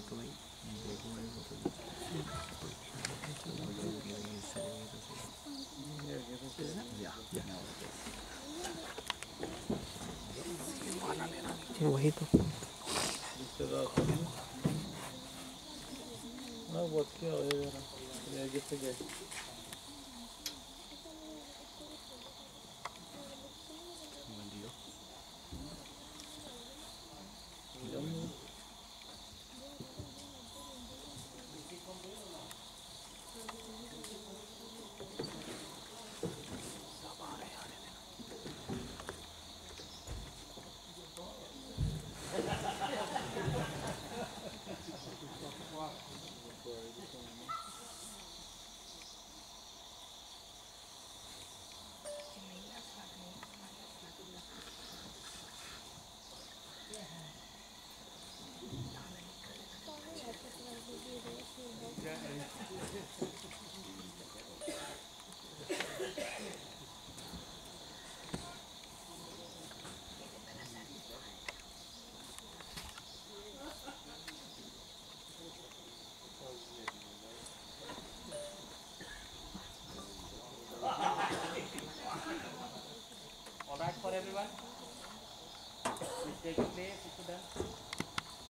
तो भाई देखो भाई वो तो वही तो ना बहुत क्या हो जरा किससे गए All right for everyone. Please take your place. Sit down.